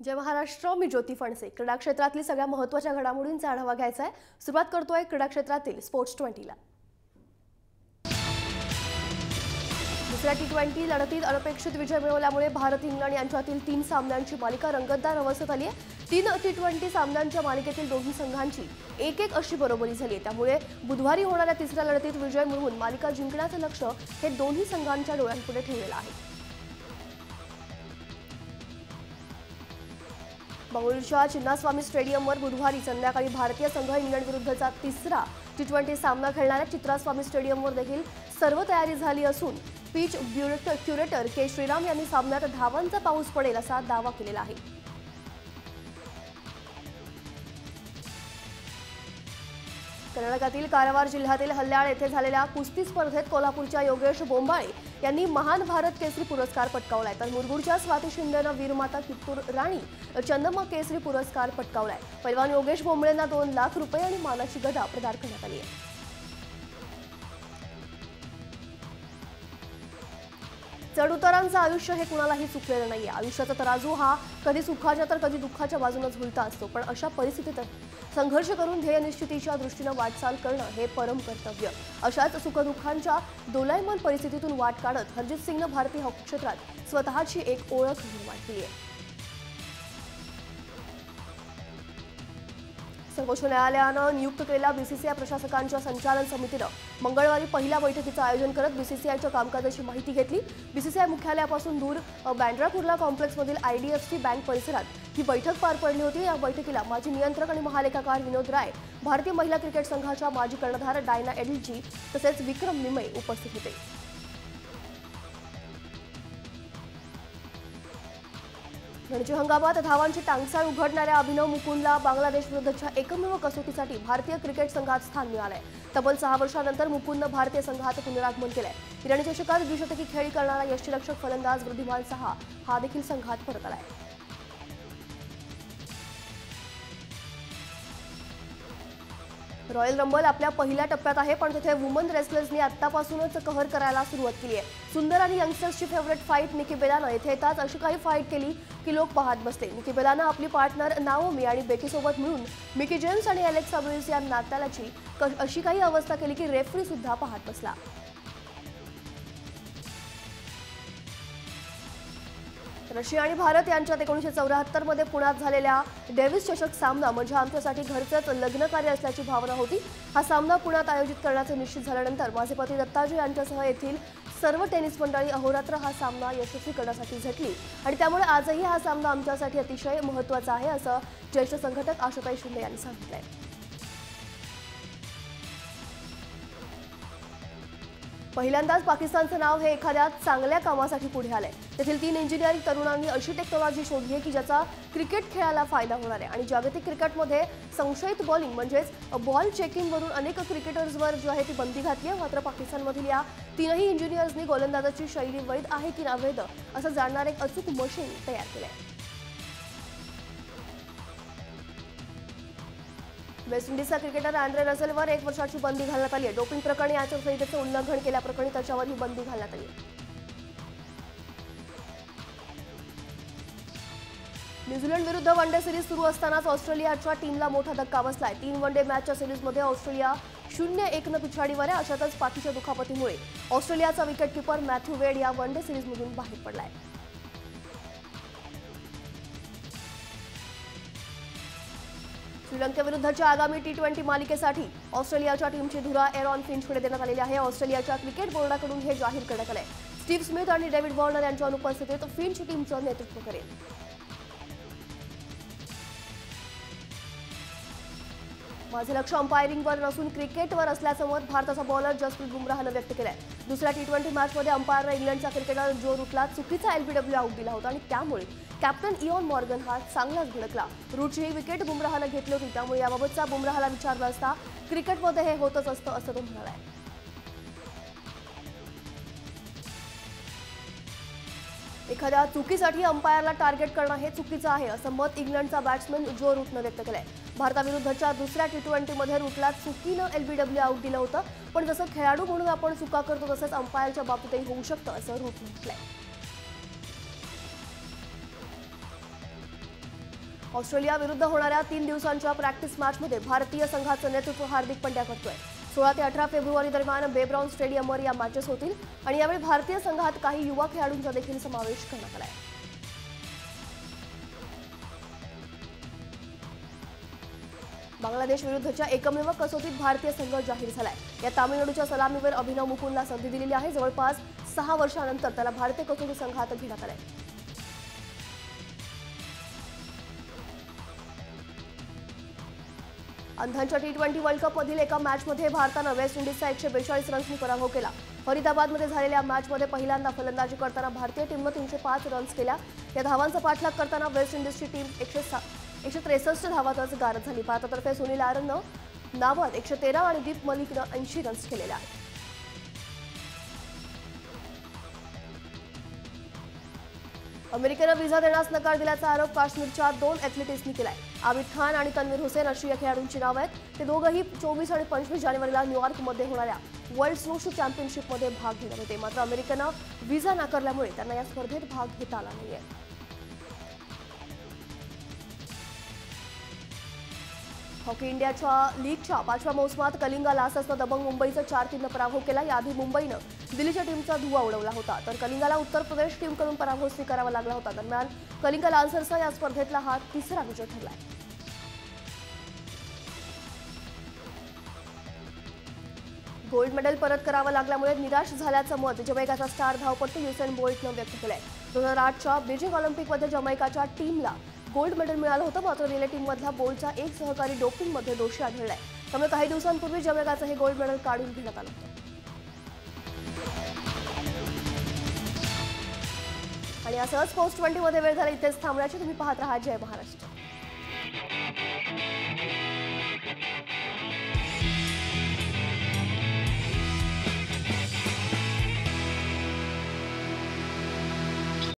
जय महाराष्ट्र. मी ज्योती फणसे. क्रीडा क्षेत्रातील सगळ्या महत्त्वाच्या घडामोडींचा आढावा घ्यायचा आहे. सुरुवात करतोय क्रीडा क्षेत्रातील स्पोर्ट्स 20ला. दुसऱ्या टी20 लढतीत अनपेक्षित विजय मिळवल्यामुळे भारत इंग्लंड यांच्यातील 3 सामन्यांची मालिका रंगतदार अवस्थेत आली आहे. 3 टी20 सामन्यांच्या मालिकेतील दोन्ही संघांची 1-1 अशी बरोबरी झाली आहे. त्यामुळे बुधवारी होणाऱ्या तिसऱ्या लढतीत विजय मिळवून मालिका जिंकण्याचं लक्ष्य हे दोन्ही संघांच्या डोळ्यांपुढे ठेवलेलं आहे. बंगळुरूच्या चिन्नास्वामी स्टेडियमवर बुधवारी संध्याकाळी भारतीय संघ इंग्लंड विरुद्धचा तिसरा टी20 सामना खेळणार आहे. चिन्नास्वामी स्टेडियमवर देखील सर्व तयारी झाली असून पिच क्युरेटर के श्रीराम यांनी सामन्यात धावांचा पाऊस पडेल असा दावा केलेला आहे. कर्नाटकातील कारवार जिल्ह्यातील हल्याळ येथे झालेल्या कुस्ती स्पर्धेत कोल्हापूरच्या योगेश बोंबाळे यांनी महान भारत केसरी पुरस्कार पटकावलाय, तर मुरगुडच्या स्वाती शिंदेनं वीरमाता कित्तूर राणी चंदम्मा केसरी पुरस्कार पटकावलाय. पैलवान योगेश बोंबाळेंना 2 लाख रुपये आणि मानाची गदा प्रदान करण्यात आली आहे. चढउतारांचं आयुष्य हे कुणालाही चुकलेलं नाहीये. आयुष्याचा तराजू हा कधी सुखाच्या तर कधी दुःखाच्या बाजूने झुलता असतो, पण अशा परिस्थितीत संघर्ष करून ध्येयनिश्चितीच्या दृष्टीने वाटचाल करणं हे परम कर्तव्य. अशाच सुखदुःखांच्या दोलायमान परिस्थितीतून वाट काढत हरजित सिंगनं भारतीय हॉकी क्षेत्रात स्वतःची एक ओळख निर्माण केली आहे. सर्वोच्च न्यायालयानं नियुक्त केलेल्या बीसीसीआय प्रशासकांच्या संचालन समितीनं मंगळवारी पहिल्या बैठकीचं आयोजन करत बीसीसीआयच्या कामकाजाची माहिती घेतली. बीसीसीआय मुख्यालयापासून दूर बँड्रा कुर्ला कॉम्प्लेक्समधील आयडीएफसी बँक परिसरात ही बैठक पार पडली होती. या बैठकीला माजी नियंत्रक आणि महालेखाकार विनोद राय, भारतीय महिला क्रिकेट संघाच्या माजी कर्णधार डायना एडिलजी तसेच विक्रम निमय उपस्थित होते. रणजी हंगामात धावांची टांगसाळ उघडणाऱ्या अभिनव मुकुंदला बांगलादेश विरुद्धच्या एकमेव कसोटीसाठी भारतीय क्रिकेट संघात स्थान मिळालंय. तब्बल 6 वर्षांनंतर मुकुंदनं भारतीय संघात पुनरागमन केलंय. इराणी चषकात द्विशतकी खेळी करणारा यष्टिरक्षक फलंदाज वृद्धिमान साहा हा देखील संघात परत आलाय. रॉयल रंबल आपल्या पहिल्या टप्प्यात आहे, पण तिथे वुमन रेसलर्सनी आतापासूनच कहर करायला सुरुवात केली आहे. सुंदर आणि यंगस्टर्सची फेवरेट फाईट निकी बेलानं इथे येताच अशी काही फाईट केली की लोक पाहत बसले. निकी बेलानं आपली पार्टनर नाओमी आणि बेकीसोबत मिळून मिकी जेम्स आणि अलेक्सा ब्लिस या नात्याची अशी काही अवस्था केली की रेफरी सुद्धा पाहत बसला. रशिया आणि भारत यांच्यात 1974 मध्ये पुण्यात झालेल्या डेव्हिस चषक सामना म्हणजे आमच्यासाठी घरचंच लग्न कार्य असल्याची भावना होती. हा सामना पुण्यात आयोजित करण्याचे निश्चित झाल्यानंतर माझे पती दत्ताजी यांच्यासह येथील सर्व टेनिस मंडळी अहोरात्र हा सामना यशस्वी करण्यासाठी झटली आणि त्यामुळे आजही हा सामना आमच्यासाठी अतिशय महत्त्वाचा आहे असं ज्येष्ठ संघटक आशाताई शिंदे यांनी सांगितलंय. पहिल्यांदाच पाकिस्तानचं नाव हे एखाद्या चांगल्या कामासाठी पुढे आलंय. तेथील 3 इंजिनिअरिंग तरुणांनी अशी टेक्नॉलॉजी शोधली आहे की ज्याचा क्रिकेट खेळाला फायदा होणार आहे आणि जागतिक क्रिकेटमध्ये संशयित बॉलिंग म्हणजेच बॉल चेकिंगवरून अनेक क्रिकेटर्सवर जी आहे ती बंदी घातली आहे. मात्र पाकिस्तानमधील या 3ही इंजिनियर्सनी गोलंदाजाची शैली वैध आहे की अवैध असं जाणणारं एक अचूक मशीन तयार केलंय. वेस्ट इंडिजचा क्रिकेटर अँड्रे रसेलवर 1 वर्षाची बंदी घालण्यात आली आहे. डोपिंग प्रकरणी आचारसंहितेचं उल्लंघन केल्याप्रकरणी त्याच्यावर ही बंदी घालण्यात आली आहे. न्यूझीलंड विरुद्ध वनडे सिरीज सुरू असतानाच ऑस्ट्रेलियाच्या टीमला मोठा धक्का बसलाय. 3 वनडे मॅचच्या सिरीजमध्ये ऑस्ट्रेलिया 0-1 पिछाडीवर आहे. अशातच पाठीच्या दुखापतीमुळे ऑस्ट्रेलियाचा विकेटकीपर मॅथ्यू वेड या वनडे सिरीजमधून बाहेर पडलाय. श्रीलंकेविरुद्धच्या आगामी टी20 मालिकेसाठी ऑस्ट्रेलियाच्या टीमची धुरा एरॉन फिंचकडे देण्यात आलेली आहे. ऑस्ट्रेलियाच्या क्रिकेट बोर्डाकडून हे जाहीर करण्यात आलंय. स्टीव्ह स्मिथ आणि डेव्हिड वॉर्नर यांच्या अनुपस्थितीत फिंच टीमचं नेतृत्व करेल. माझे लक्ष अंपायरिंगवर नसून क्रिकेटवर असल्याचं मत भारताचा बॉलर जसप्रीत बुमराहनं व्यक्त केलंय. दुसऱ्या टी20 मॅचमध्ये अंपायरनं इंग्लंडचा क्रिकेटर जो रूटला चुकीचा LBW आऊट दिला होता आणि त्यामुळे कॅप्टन इयॉन मॉर्गन हा चांगलाच भडकला. रूटची ही विकेट बुमराहनं घेतली होती, त्यामुळे याबाबतचा बुमराहला विचारलं असता क्रिकेटमध्ये हे होतच असतं असं तो म्हणालाय. एखाद्या चुकीसाठी अंपायरला टार्गेट करणं हे चुकीचं आहे असं मत इंग्लंडचा बॅट्समन जो रूटनं व्यक्त केलंय. भारताविरुद्धच्या दुसऱ्या टी20 मध्ये रूटला चुकीनं LBW आऊट दिलं होतं, पण जसं खेळाडू म्हणून आपण चुका करतो तसंच अंपायरच्या बाबतीतही होऊ शकतं असं रूटनं म्हटलंय. ऑस्ट्रेलिया विरुद्ध होणाऱ्या 3 दिवसांच्या प्रॅक्टिस मॅचमध्ये भारतीय संघाचं नेतृत्व हार्दिक पंड्या करतोय. 16 ते 18 फेब्रुवारी दरम्यान बेब्राऊन स्टेडियमवर या मॅचेस होतील आणि यावेळी भारतीय संघात काही युवा खेळाडूंचा देखील समावेश करण्यात आलाय. बांगलादेश विरुद्धच्या एकमेव कसोटीत भारतीय संघ जाहीर झालाय. या तामिळनाडूच्या सलामीवर अभिनव मुकुंदला संधी दिलेली आहे. जवळपास 6 वर्षांनंतर त्याला भारतीय कसोटी संघात घेण्यात आलंय. अंधांच्या T20 वर्ल्ड कप मधील एका मॅचमध्ये भारतानं वेस्ट इंडिजचा 142 रन्सनी पराभव केला. फरीदाबादमध्ये झालेल्या मॅचमध्ये पहिल्यांदा फलंदाजी करताना भारतीय टीमनं 305 रन्स केल्या. या धावांचा पाठलाग करताना वेस्ट इंडिजची टीम 163 धावातच गारद झाली. भारतातर्फे सुनील आरननं नाबाद 113 आणि दीप मलिकनं 80 रन्स केलेले आहेत. अमेरिकेनं व्हिसा देण्यास नकार दिल्याचा आरोप काश्मीरच्या 2 ॲथलीट्सनी केलाय. आबिद खान आणि तन्वीर हुसेन अशी या खेळाडूंची नावं आहेत. ते दोघंही 24 आणि 25 जानेवारीला न्यूयॉर्कमध्ये होणाऱ्या वर्ल्ड स्नोशू चॅम्पियनशिपमध्ये भाग घेणार होते. मात्र अमेरिकेनं व्हिसा नाकारल्यामुळे त्यांना या स्पर्धेत भाग घेता आला नाहीये. हॉकी इंडियाच्या लीगच्या 5व्या मोसमात कलिंगा लाससनं दबंग मुंबईचा 4-3 पराभव केला. याआधी मुंबईनं दिल्लीच्या टीमचा धुव्वा उडवला होता, तर कलिंगाला उत्तर प्रदेश टीमकडून पराभव स्वीकारावा लागला होता. दरम्यान कलिंगा लान्सर्सचा या स्पर्धेतला हा 3रा विजय ठरलाय. गोल्ड मेडल परत करावं लागल्यामुळे निराश झाल्याचं मत जमैकाचा स्टार धावपटू युसेन बोल्टनं व्यक्त केलंय. 2008च्या बीजिंग ऑलिम्पिकमध्ये जमैकाच्या टीमला गोल्ड मेडल मिळालं होतं. मात्र रिले टीममधला बोल्टचा एक सहकारी डोपिंगमध्ये दोषी आढळलाय. त्यामुळे काही दिवसांपूर्वी जमैकाचं हे गोल्ड मेडल काढून घेण्यात आलं होतं. आणि असंच पोस्ट 20 मध्ये वेळ झाला इथेच थांबण्याची. तुम्ही पाहत राहा जय महाराष्ट्र.